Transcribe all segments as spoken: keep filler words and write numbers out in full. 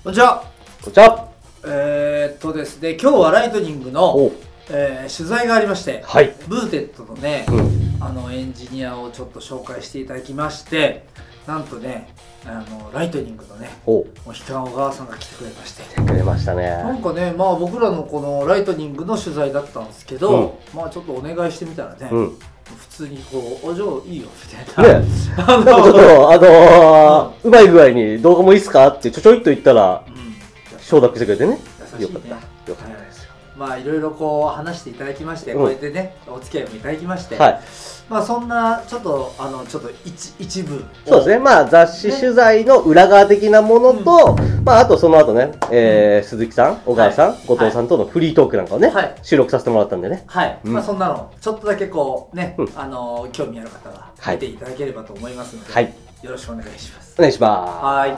こんにちは。 こんにちは。 えー、っとですね、今日はライトニングの、えー、取材がありまして、はい、ブーテッドのね、うん、あのエンジニアをちょっと紹介していただきまして、なんとね、あのライトニングのね、もう氷川小川さんが来てくれまして、 来てくれましたね。 なんかね、まあ僕らのこのライトニングの取材だったんですけど、うん、まあちょっとお願いしてみたらね、うん、普通にこう、おじゃあいいよみたいな。ね、 あのちょっとあのー、うん、うまい具合に動画もいいっすかってちょちょいっと言ったら、うん、承諾してくれてね。 優しいね。よかった。よかったですよ。まあいろいろこう話していただきまして、うん、こうやってね、お付き合いもいただきまして、はい、まあそんなちょっとあのちょっと一一部そうですね。まあ雑誌取材の裏側的なものと、ね、まああとその後ね、えー、鈴木さん、小川さん、はい、後藤さんとのフリートークなんかをね、はい、収録させてもらったんでね。 はい。うん、まあそんなのちょっとだけこうね、うん、あの興味ある方は見ていただければと思いますので、はい、よろしくお願いします。 お願いします。はい。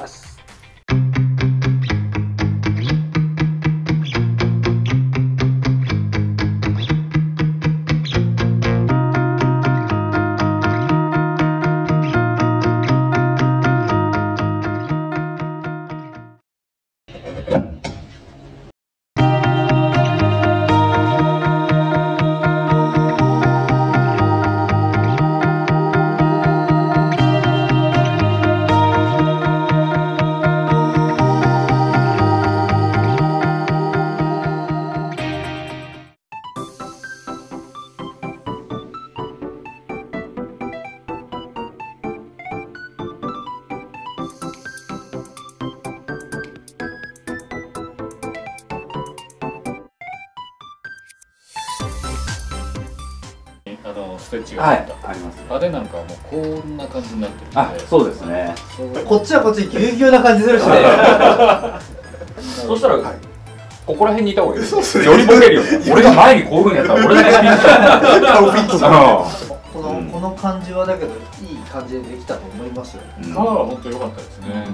あのステッチがあった、はい、あります。あれなんかはもうこんな感じになってるんで。あ、 そうですね。 こっちはこっちぎゅうぎゅうな感じするしね。 そしたら、はい、ここら辺にいた方がいいです。よりボケるよ。俺が前にこういう風にやったら俺だけスピンしちゃう。 このこの感じはだけどいい感じでできたと思いますよ。 カラーは本当良かったですね。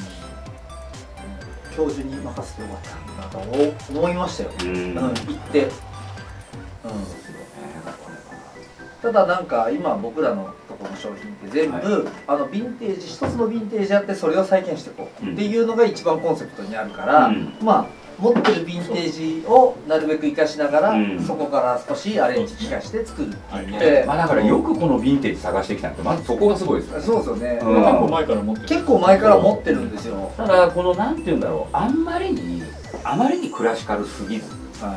教授に任せてよかったなと思いましたよ。うん、行って。うん。ただなんか今僕らのところの商品って全部、はい、あのヴィンテージ一つのヴィンテージあってそれを再現していこう、うん、っていうのが一番コンセプトにあるから、うん、まあ持ってるヴィンテージをなるべく生かしながら、うん、そこから少しアレンジ効かして作るっていう、 はい、まあだからよくこのヴィンテージ探してきたんでまずそこがすごいですよね。 そうですよね、 うん、結構前から持ってる結構前から持ってるんですよ。 ただこのなんていうんだろう、あんまりにあまりにクラシカルすぎず、はい、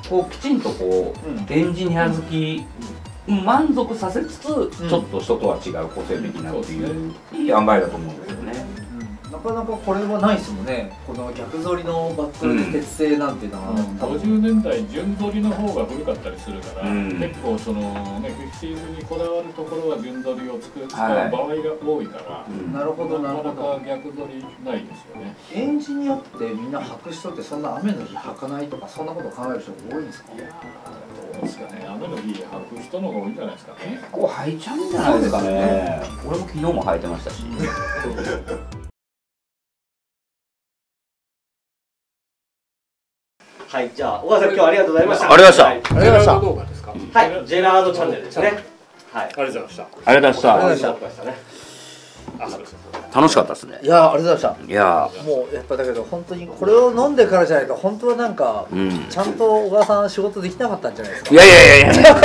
こうきちんとこう、うん、エンジニア好き、うん、満足させつつ、うん、ちょっと人とは違う個性的なっていう、うん、いい塩梅だと思うんですよね。 なかなかこれはないですもんね。この逆反りのバックルで鉄製なんていうのは、うん、 ごじゅうねんだい順反りの方が古かったりするから、うん、結構そのねフィフティーズにこだわるところは順反りを作る場合が多いから、 うん、なるほどなるほど。 なかなか逆反りないですよね。 エンジニアってみんな履く人ってそんな雨の日履かないとかそんなこと考える人が多いんですか？いやどうですかね。雨の日履く人の方が多いんじゃないですかね。 結構履いちゃうんじゃないですかね。俺も昨日も履いてましたし。 はい、じゃあ小川さん今日はありがとうございました。 ありがとうございました。ありがとうございました。動画ですか？ はい、ジェラードチャンネルですね。はい、 ありがとうございました。 ありがとうございました。 ありがとうございましたね。 楽しかったですね。 いやありがとうございました。 いやもうやっぱだけど本当にこれを飲んでからじゃないと本当はなんか、うん、ちゃんと小川さん仕事できなかったんじゃないですか。 いやいやいやいや。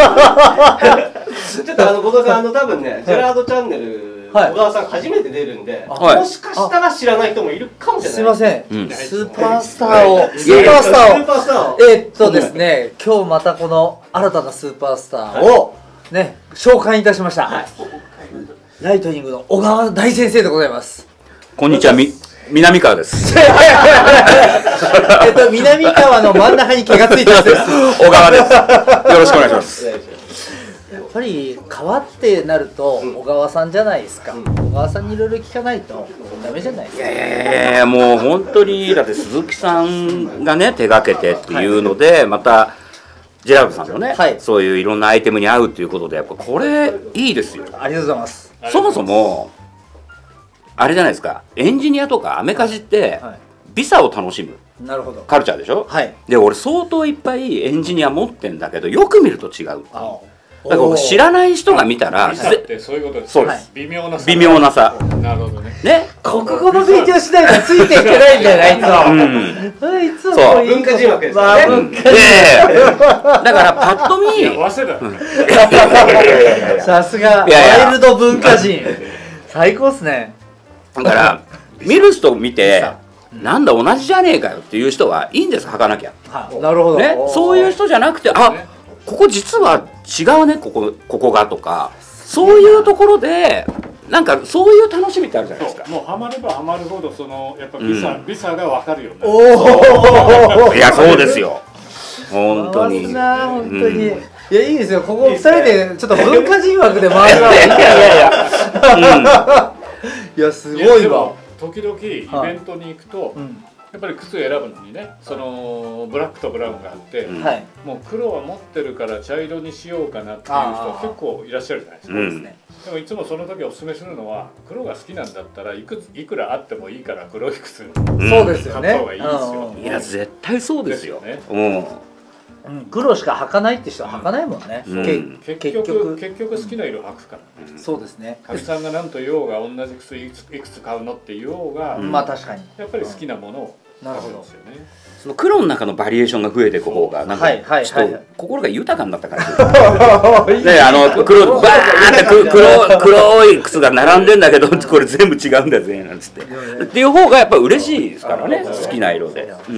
ちょっとあの後藤さんあの多分ねジェラードチャンネル。小川さん初めて出るんで、もしかしたら知らない人もいるかもしれない。 すいません、スーパースターをスーパースターをえっとですね、今日またこの新たなスーパースターをね紹介いたしました。ライトニングの小川大先生でございます。 こんにちは、み南川です。 えっと南川の真ん中に毛がついてます。 小川です。よろしくお願いします。 やっぱり川ってなると小川さんじゃないですか。小川さんにいろいろ聞かないとダメじゃないですか。 いやいやいやもう本当にだって鈴木さんがね手がけてっていうので、またジェラードさんのね、はい、そういういろんなアイテムに合うっていうことでやっぱこれいいですよ。 ありがとうございます。 そもそもあれじゃないですか、エンジニアとかアメカジってビザを楽しむカルチャーでしょ。はい、で俺相当いっぱいエンジニア持ってんだけどよく見ると違う。 だから知らない人が見たら、 ビザってそういうことです。 そうです。 微妙な差。 微妙な差。 なるほどね。 ね。 国語の勉強しないとついていけないんだよね、あいつは。 うん。 あいつはそう文化人枠ですね。 文化人で、だからパッと見、 早稲田。 さすがワイルド文化人。最高っすね。 だから見る人見て、なんだ同じじゃねえかよっていう人はいいんです、履かなきゃ。 なるほど。 ね、そういう人じゃなくて、あ、ここ実は違うね、ここここがとか、そういうところでなんかそういう楽しみってあるじゃないですか。 もうハマればハマるほどそのやっぱビザ、うん、ビザが分かるよね。 おお。 いやそうですよ。本当に。 本当に。いやいいですよ。ここ二人でちょっと文化人枠で回るわ。いやいやいや。いやすごいわ。 時々イベントに行くと。やっぱり靴選ぶのにね、そのブラックとブラウンがあって、うん、もう黒は持ってるから茶色にしようかなっていう人結構いらっしゃるじゃないですか。うん、でもいつもその時おすすめするのは、黒が好きなんだったらいくついくらあってもいいから黒い靴買った方がいいですよ。 いや絶対そうですよね。 うん、黒しか履かないって人は履かないもんね。 うん、結局結局好きな色履くから、 うん、そうですね。 かみさんが何と言おうが同じ靴いくつ買うのって言おうが、 まあ確かにやっぱり好きなものをなるほど。 その黒の中のバリエーションが増えていく方がなんかちょっと心が豊かになった感じ。ね、あの黒バーって黒黒い靴が並んでんだけどこれ全部違うんだぜなんつってっていう方がやっぱ嬉しいですからね、好きな色で。うん。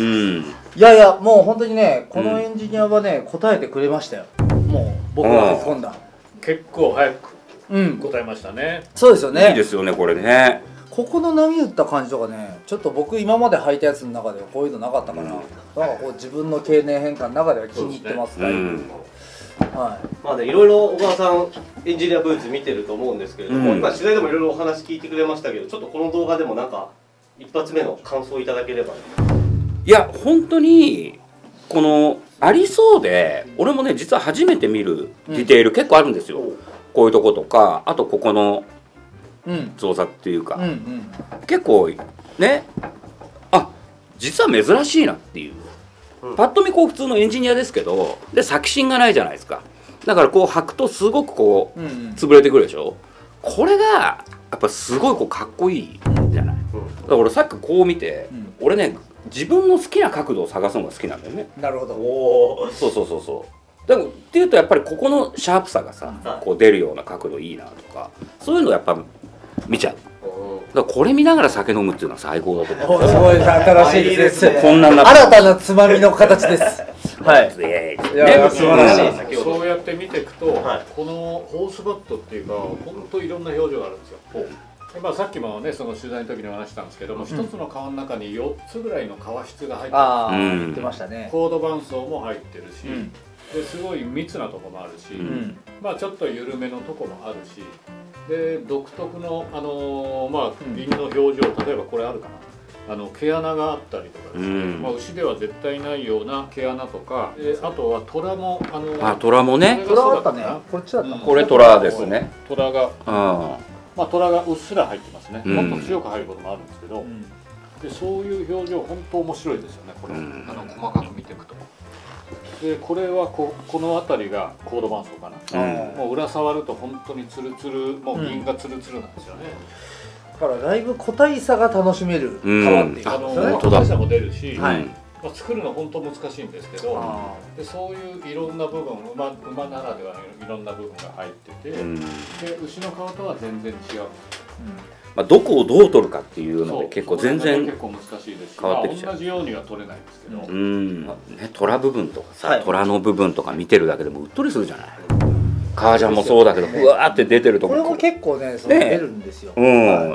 いやいやもう本当にねこのエンジニアはね答えてくれましたよ。もう僕が突っ込んだ。 結構早く答えましたね。 そうですよね。 いいですよねこれね。 ここの波打った感じとかね、ちょっと僕今まで履いたやつの中ではこういうのなかったから、うん、なんかこう自分の経年変化の中では気に入ってますね。 はい。まあね、いろいろ小川さんエンジニアブーツ見てると思うんですけれども、うん、今取材でもいろいろお話聞いてくれましたけど、ちょっとこの動画でもなんか一発目の感想いただければ。 いや本当にこのありそうで、俺もね実は初めて見るディテール結構あるんですよ。うん、こういうとことか、あとここの造作っていうか、うんうん、結構ね、あ実は珍しいなっていう、うん、パッと見こう普通のエンジニアですけど、で作品がないじゃないですか。だからこう履くとすごくこう、うんうん、潰れてくるでしょ。これがやっぱすごいこうかっこいいじゃない。うん、だから俺さっきこう見て、うん、俺ね自分の好きな角度を探すのが好きなんだよね。 なるほど。 おそうそうそうそう。でもっていうとやっぱりここのシャープさがさ、こう出るような角度いいなとか、そういうのやっぱ見ちゃう。だからこれ見ながら酒飲むっていうのは最高だと思う。 すごい新しいですね。 こんな新たなつまみの形です。はい。 いや素晴らしい。そうやって見ていくと、はい、このホースバットっていうか本当いろんな表情があるんですよ。まあさっきもねその取材の時に話したんですけども、一、うん、つの革の中によっつぐらいの革質が入ってる。 ああ、言ってましたね。 コード伴奏も入ってるし。うんですごい密なとこもあるし、うん、まあちょっと緩めのとこもあるし、で独特のあのー、まあ銀の表情、例えばこれあるかな、あの毛穴があったりとかですね、うん、まあ牛では絶対ないような毛穴とか、であとは虎もあのー、 あ虎もね、 虎あったね、こっちだった、うん、 これ虎ですね。 虎が、うん、まあ虎がうっすら入ってますね。うん、もっと強く入ることもあるんですけど、うん、でそういう表情本当面白いですよね。これ、うん、あの細かく見ていくと。でこれは こ, この辺りがコード伴奏かな、うん、もう裏触ると本当にツルツル、もう銀がツルツルなんですよね。 だからだいぶ個体差が楽しめる革っていうか、 個体差も出るし、はい、まあ、作るの本当難しいんですけど、でそういういろんな部分、馬, 馬ならではのいろんな部分が入ってて、うん、で牛の革とは全然違う。うん、 まあどこをどう取るかっていうので結構全然結構難しいですし、 変わってきちゃう。 同じようには取れないんですけど、 うん、ね、虎部分とかさ、はい、虎の部分とか見てるだけでもうっとりするじゃない。革ジャンもそうだけど、ふわーって出てるとここれも結構ね、その出るんですよ。 うん、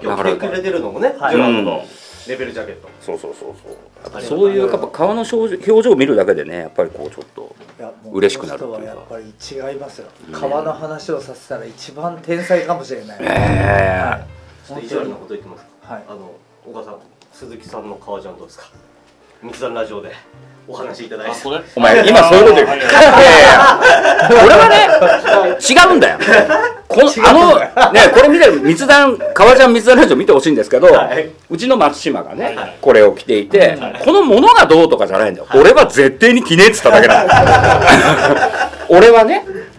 だからくれてるのもね、はい、うん、レベルジャケット。 そうそうそうそう。そういうやっぱ革の表情を見るだけでね、やっぱりこうちょっと嬉しくなるっていうか。 やっぱり違いますよ。革の話をさせたら一番天才かもしれない。 ええ。ちょっと意地悪なこと言ってます。はい。あの小川さん、鈴木さんの革ジャンどうですか。三つ段ラジオでお話いただいて。 お前今そういうこと言う。いやいや。俺はね違うんだよ。このあのねこれ見てる密談革ジャン密談ラジオ見てほしいんですけど、はい、うちの松島がね、はい、これを着ていて、はい、このものがどうとかじゃないんだよ。はい、俺は絶対に着ねえっつっただけなんだよ。俺はね。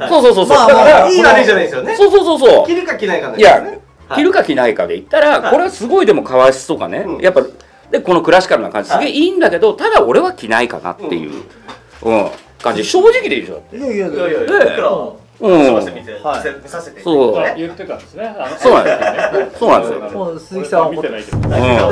そうそうそうそう。 だからいい悪いじゃないですよね。 そうそうそうそう。 着るか着ないかね。 いや、着るか着ないかで言ったら、これはすごいでも革質とかね、やっぱでこのクラシカルな感じすげえいいんだけど、ただ俺は着ないかなっていう、うん感じ。正直でいいでしょ。 いやいやいやいや。 うん。 見させて。 そう。 言ってたんですね。 そうなんですよ。そうなんですよ。 もう鈴木さんは見てないけど。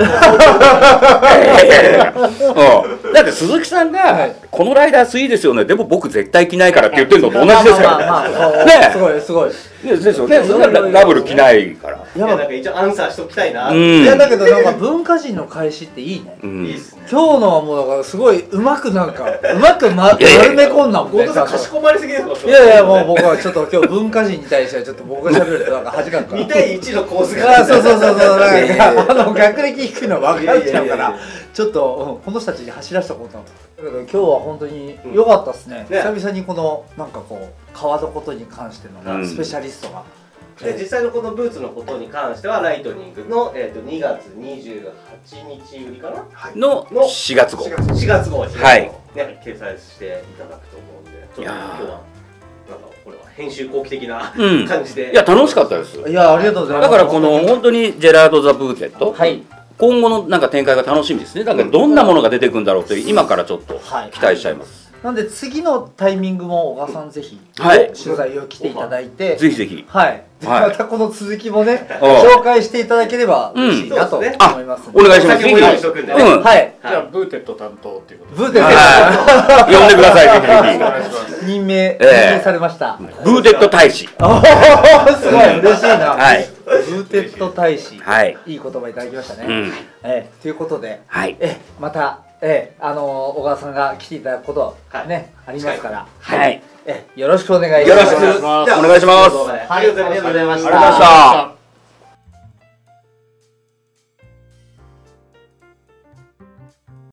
だって鈴木さんがこのライダースいいですよね。でも僕絶対着ないからって言ってるのと同じですから。 ね。すごいすごい。 ですよね。ダブル着ないから。 いやなんか一応アンサーしときたいな。 いやだけどなんか文化人の返しっていいね。 いいですね。 今日のはもうだからすごいうまくなんかうまく丸め込んだもんね。 かしこまりすぎですいやいやもう僕はちょっと今日文化人に対してはちょっと僕が喋るとなんか恥かくから。 に対いちの構図が。 あそうそうそうそう。あの学歴低いの分かっちゃうからちょっとこの人たちに走らせたことだけど今日は本当に良かったですね。久々にこのなんかこう革のことに関してのスペシャリストが。 で実際のこのブーツのことに関してはライトニングの、えー、とにがつにじゅうはちにち売りかなのしがつ号しがつ号に、 はいね、掲載していただくと思うんでちょっと今日はなんかこれは編集後期的な感じで、 うん、いや楽しかったです。 いやありがとうございます。 だからこの本当にジェラード・ザ・ブーテット、はい、今後のなんか展開が楽しみですね。だからどんなものが出てくるんだろうと今からちょっと期待しちゃいます。 なんで次のタイミングも小川さんぜひ取材を来ていただいて、 ぜひぜひ、 はい、またこの続きもね紹介していただければ嬉しいなと思いますので、 お願いします。 はい、 じゃあブーテット担当っていうことブーテット呼んでください。ぜひ任命任命されました。 ブーテット大使。 すごい嬉しいな。ブーテット大使、いい言葉いただきましたね。えということで、えまた。ええ、あの小川さんが来ていただくことね、ありますから、はい、えよろしくお願いします。 よろしくお願いします。 ありがとうございました。 ありがとうございました。